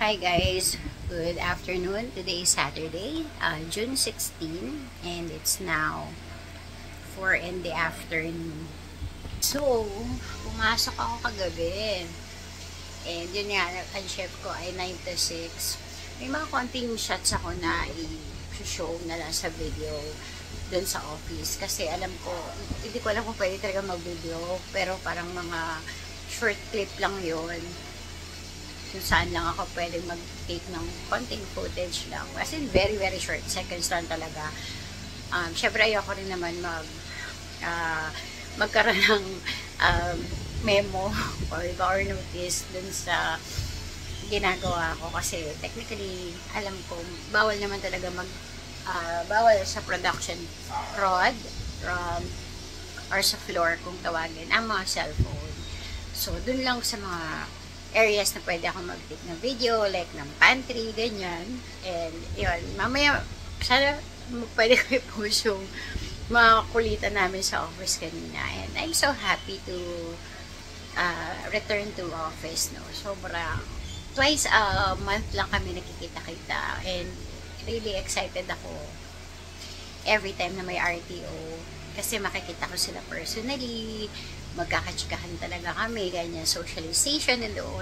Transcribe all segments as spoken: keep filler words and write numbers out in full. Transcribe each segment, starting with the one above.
Hi guys, good afternoon. Today is Saturday, uh, June sixteenth, and it's now four in the afternoon. So, pumasok ako kagabi. And yun nga, ang chef ko ay nine to six. May mga konting shots ako na i-show na lang sa video dun sa office. Kasi alam ko, hindi ko alam kung pwede talaga mag-video. Pero parang mga short clip lang yun. Kung saan lang ako pwede mag-take ng konting footage lang. As in, very, very short. Seconds lang talaga. Um, Siyempre, ayoko rin naman mag uh, magkaroon ng um, memo or, or notice dun sa ginagawa ko. Kasi technically, alam ko, bawal naman talaga mag uh, bawal sa production prod um, or sa floor kung tawagin ang mga cellphone. So, dun lang sa mga areas na pwede ako mag-take ng video, like ng pantry, ganyan. And, yun, mamaya, sana pwede ko i-post yung mga kulitan namin sa office kanina. And I'm so happy to uh, return to office, no. Sobrang, twice a month lang kami nakikita-kita. And, really excited ako every time na may R T O. Kasi makikita ko sila personally, magkakatsikahan talaga kami, ganyan, socialization and all.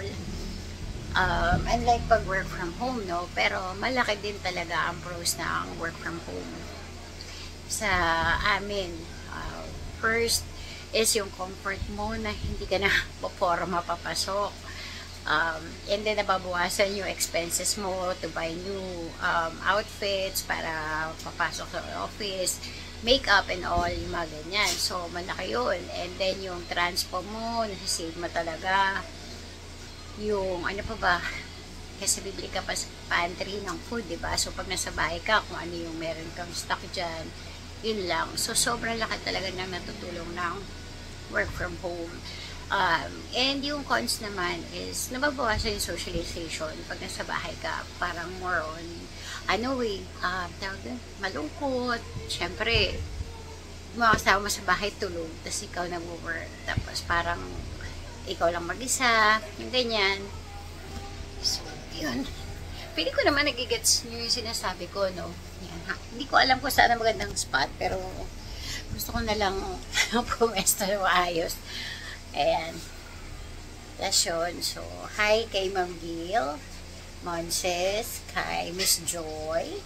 Um, unlike pag work from home, no? Pero malaki din talaga ang pros ng work from home sa amin. Uh, first is yung comfort mo na hindi ka na poporma papasok. Um, and then nababawasan yung expenses mo to buy new um, outfits para papasok sa office, makeup and all, yung mga ganyan. So, malaki yun. And then, yung transpo mo, nasisave mo talaga. Yung, ano pa ba, kasi bibili ka pa sa pantry ng food, diba? So, pag nasa bahay ka, kung ano yung meron kang stock dyan, yun lang. So, sobrang laki talaga ng natutulong ng work from home. Um, and yung cons naman is, nababawasan yung socialization pag nasa bahay ka. Parang more on ano eh, uh, malungkot. Siyempre, mga kasama mo sa bahay tulog, tapos ikaw nag-work, tapos parang ikaw lang mag-isa, yung ganyan. So, yun. Pili ko naman nagigets nyo yung sinasabi ko, no? Yan, ha? Hindi ko alam kung saan ang magandang spot, pero gusto ko na lang pumesto na maayos. Ayan. That's yun. So, hi kay Ma'am Gil Monses, kay Miss Joy,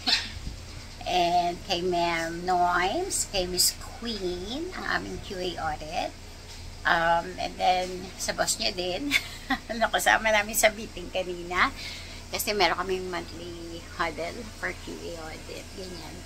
and kay Ma'am Noims, kay Miss Queen, ang aming Q A audit. Um, and then, sa boss niya din, nakasama namin sa meeting kanina, kasi meron kaming monthly huddle for Q A audit, ganyan.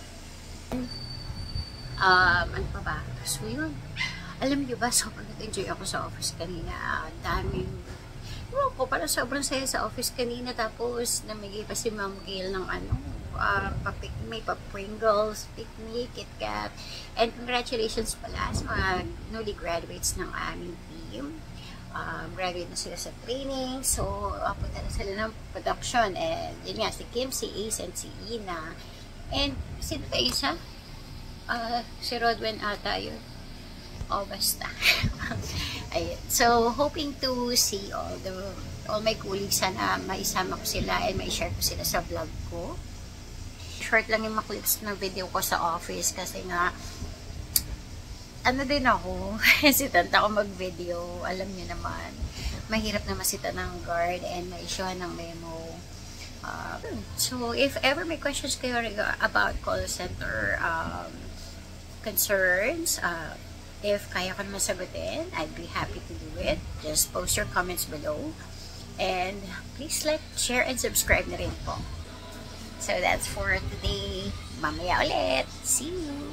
Um, ano pa ba? So, yun. Alam niyo ba, sobrang nag-enjoy ako sa office kanina. Daming Ewan ko, parang sobrang saya sa office kanina. Tapos, namigay pa si Ma'am Gail ng ano, uh, papik, may pa-Pringles, picnic, KitKat. And congratulations pala sa mga newly graduates ng aming team. Uh, graduate na sila sa training. So, uh, punta na sila ng production. And yun nga, si Kim, si Ace, and si Ina. And, sino kayo isa? Uh, si Rodwen ata yun. O, basta. Ayun. So, hoping to see all the all my colleagues. Sana maisama ko sila and mai-share ko sila sa vlog ko. Short lang yung mga clips ng video ko sa office kasi nga ano din ako, hesitant ako mag-video. Alam niyo naman, mahirap na masita ng guard and ma-issue ng memo. Uh, so, if ever may questions kayo about call center um, concerns, uh, if kaya ko naman sagutin, I'd be happy to do it. Just post your comments below. And please like, share, and subscribe na rin po. So that's for today. Mamaya ulit. See you!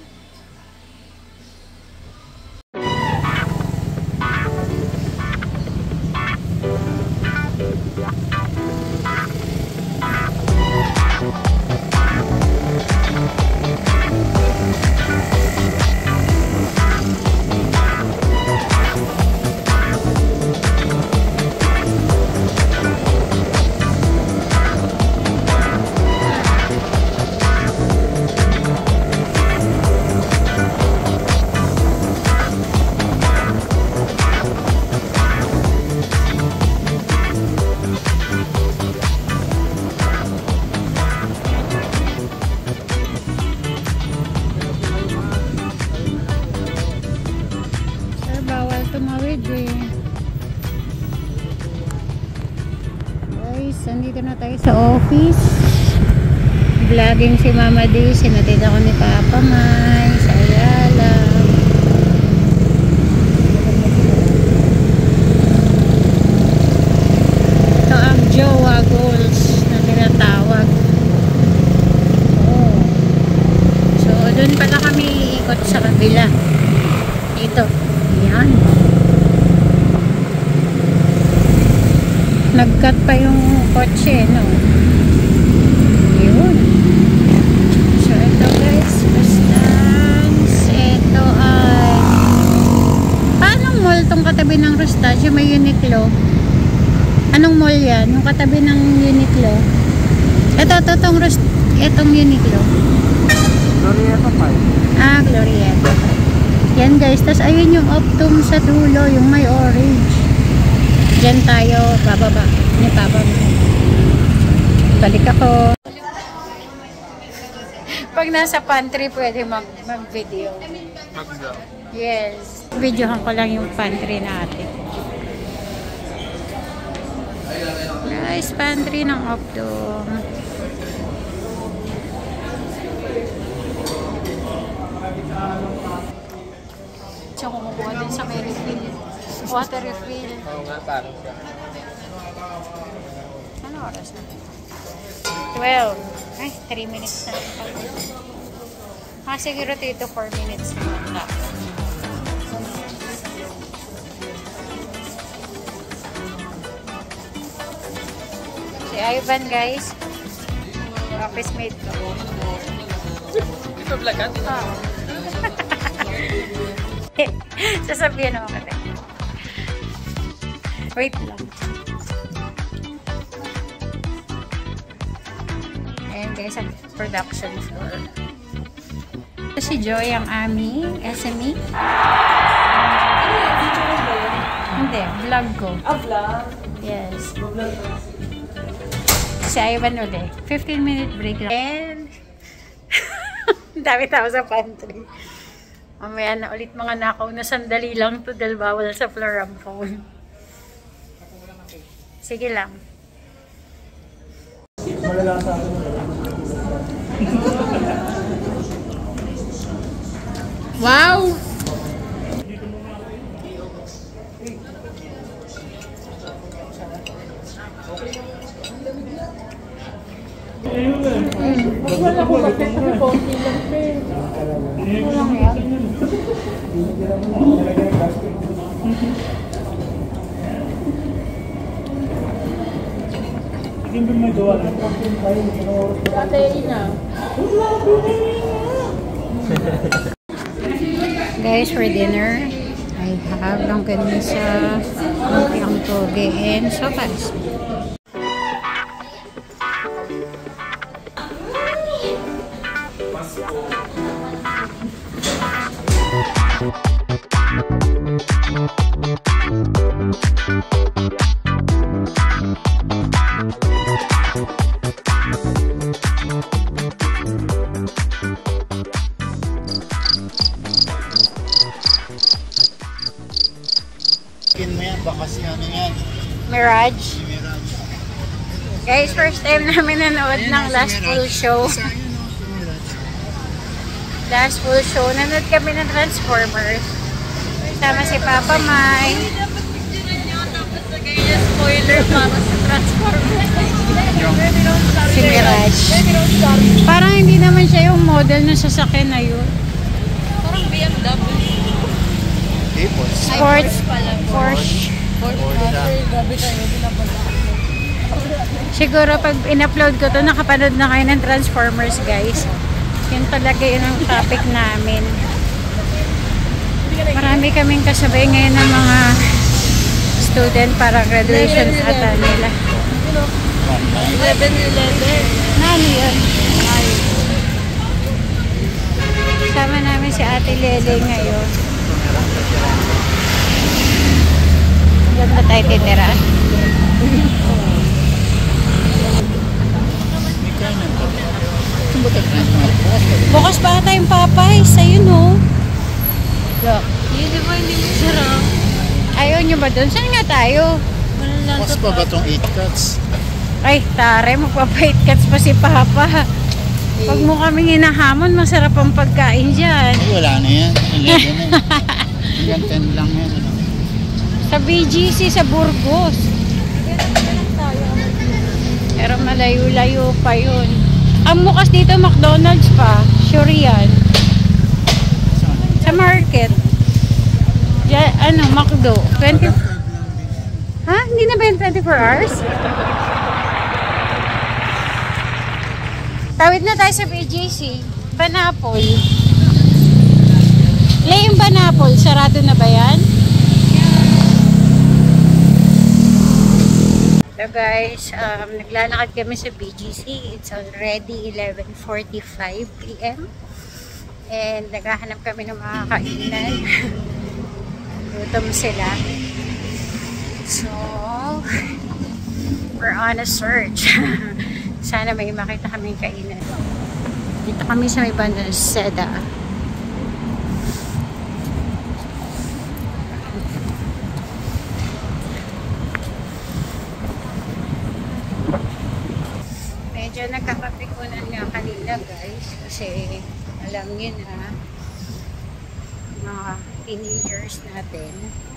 office. Vlogging si Mama D. Sinatid ako ni Papa May sa Ayala. Ito ang Jowa Goals na tinatawag. Oh. So, doon pala kami iikot sa kabila. Ito. Yan. Nag-cut pa yung kotse, no? Yun. So, ito guys, Rustans. Ito ay... Paanong mall tong katabi ng Rustans? Yung may Uniqlo. Anong mall yan? Yung katabi ng Uniqlo. Ito, ito, itong Rust... Itong Uniqlo. Glorieta pa eh. Ah, Glorieta. Yan guys. Tapos ayun yung Optum sa dulo. Yung may orange. Diyan tayo bababa ni Papa. Balik ako. Pag nasa pantry, pwede mag-video. Mag-vlog. Yes. Videohan ko lang yung pantry natin. Nice pantry ng Optum. Siya kumukuha din sa may refill. Water refill. Oo nga, parang siya. Ano oras na? twelve. Ay, three minutes na. Ah, siguro dito four minutes na. Si Ivan, guys. Office mate ko. Ito vlogan? Oo. Sasabihin ako kasi. Wait lang. Ayan guys, ang production floor. Ito si Joy, ang aming S M E. Hindi, vlog ko. Ah, vlog? Yes. Si Ivan ulit. fifteen minute break lang. And dami tao sa pantry. Mamaya na ulit mga nakaw na sandali lang to dahil bawal sa floor ang phone. Sige lang. Wow! Wala ko kasi kasi konti lang pen. Kulang yan. Dati ina. Guys, for dinner, I have longganisa, lumpiang toge, and sopas. Skin mo yan, baka si ano yan. Mirage. Mirage. Guys, first time namin nanood ng last full show. Isa yun o, si Mirage. Last full show. Nanood kami ng Transformers. Sama si Papa May. Spoiler para sa Transformers. Si Mirage. Parang hindi naman siya yung model ng sasakyan na yun. Parang B M W. Tapos. Sports. Porsche. Gabi kayo, binabasa. Siguro pag in-upload ko to, nakapanood na kayo ng Transformers, guys. Yun talaga yun ang topic namin. Marami kaming kasabay ngayon ng mga student para graduation ata nila. eleven eleven. Nani yun? Sama namin si Ate Lele ngayon. Diyan ba tayo tinira? Bukas pa tayong Popeyes. Ayun o. Look. Yun, di ba hindi mo sarap? Ayaw nyo ba doon? Saan nga tayo? Bukas pa ba itong eight cuts? Ay, tare, magpapait cuts pa si Papa. Pag mo kaming hinahamon, masarap ang pagkain dyan. Ay, wala na yan. eleven na. Hanggang ten lang yan. Ano? Sa B G C, sa Burgos. Pero malayo-layo pa yun. Ang bukas dito, McDonald's pa. Sure yan. Sa market. Diyan, ano, McDo. twenty... Ha? Hindi na ba yung twenty-four hours? Tawid na tayo sa B G C. Banapol. Le, yung Banapol, sarado na ba yan? So guys, um, naglalakad kami sa B G C. It's already eleven forty-five p m And naghahanap kami ng mga kainan. Gutom sila. So, we're on a search. Sana may makita kaming kainan. Dito kami sa may banda ng Seda. Medyo nagkakapikunan nga kanina guys. Kasi alam niyo na mga teenagers natin.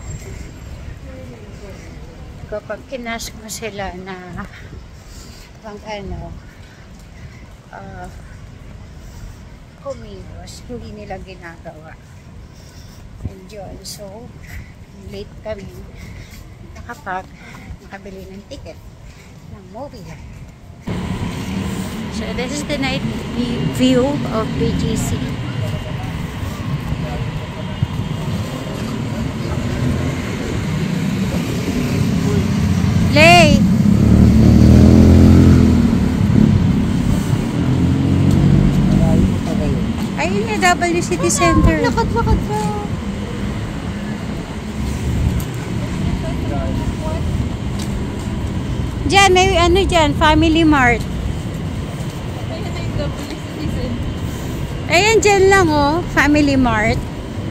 Kapag kinask mo sila na pang ano uh, kumilos, hindi nila ginagawa. And yun, so late kami nakapag nakabili ng ticket ng movie. So this is the night view of B G C. Lay! Ayun na, W City Center. Lakad-lakad ka. Diyan, may ano dyan, Family Mart. Ayun na yung W City Center. Ayan, dyan lang oh, Family Mart.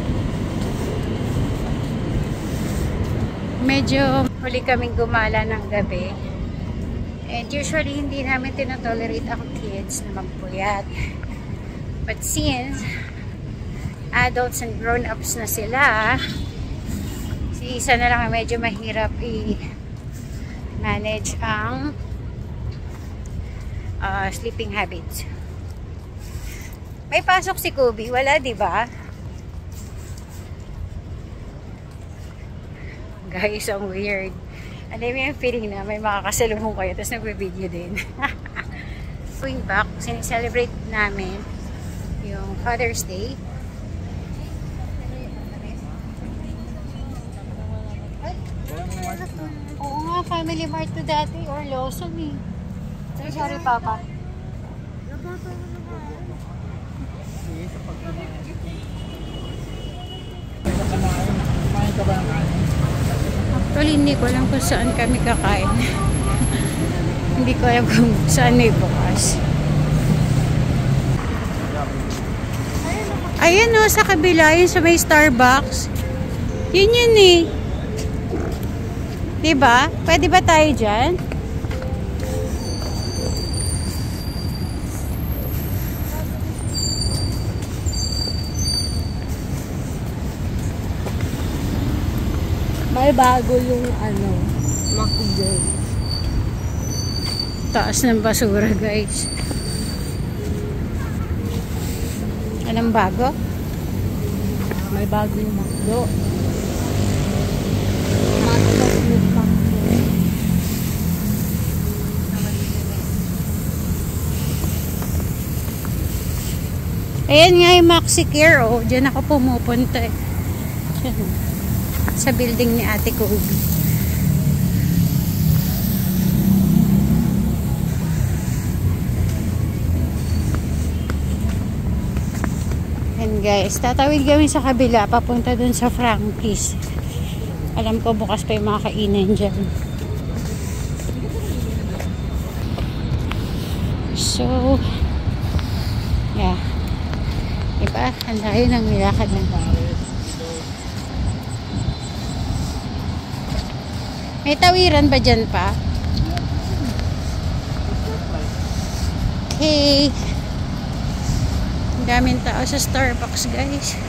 Medyo huli kaming gumala ng gabi. And usually, hindi namin tinatolerate ang kids na magpuyat. But since adults and grown-ups na sila, si isa na lang medyo mahirap i-manage ang uh, sleeping habits. May pasok si Kobe. Wala, di ba? Guys, ang weird. Alam mo yung feeling na may makakasalubong kayo tapos nagbe-video din. Going back, sinicelebrate namin yung Father's Day. Oo nga, Family Mart to dati or Lawson eh. Sorry, sorry Papa. Kumain ka ba ng kanin? Actually, hindi ko alam kung saan kami kakain. Hindi ko alam kung saan may bukas. Ayan o, sa kabila, yun sa may Starbucks. Yun yun eh. Diba? Pwede ba tayo dyan? May bago yung ano, McDo. Taas ng basura, guys. Anong bago? May bago yung McDo. McDo with McDo. Ayan nga yung Maxi Care, oh. Diyan ako pumupunta eh. Sa building ni Ate Kobe. And guys, tatawid kami sa kabila papunta dun sa Frankie's. Alam ko bukas pa yung mga kainan dyan. So yeah, diba? Ang layo ng nilakad ng tao. May tawiran ba dyan pa? Okay. Ang daming tao sa Starbucks, guys.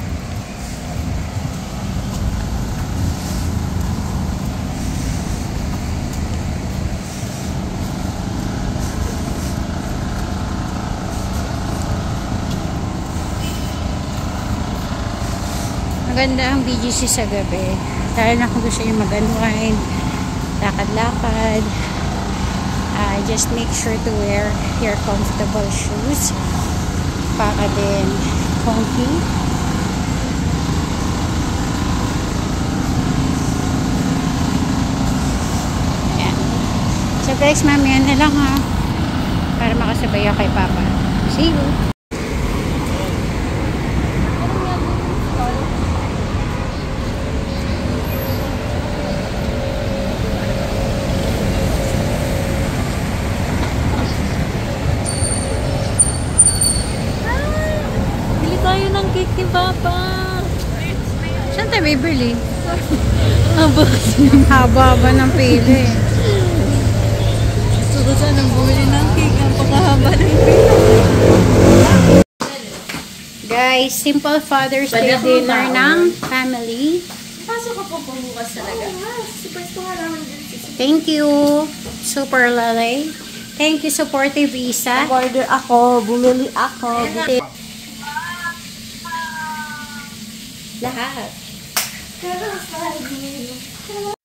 Maganda ang B G C sa gabi. Dahil na kung gusto nyo mag-unwind, lakad-lakad, uh, just make sure to wear your comfortable shoes para din comfy. Ayan. So guys, mamaya na lang ha, para makasabay ako kay Papa. See you! Tayo ng cake ni Papa. Saan tayo bibili? Haba kasi. Haba-haba ng pili. Gusto ko sanang bumili ng cake. Ang pagkahaba ng pili. Guys, simple Father's Day dinner ng family. Pasok ka po bukas talaga. Thank you, Super Lalay. Thank you, Supportive Isa. Order ako. Bumili ako. Lahat.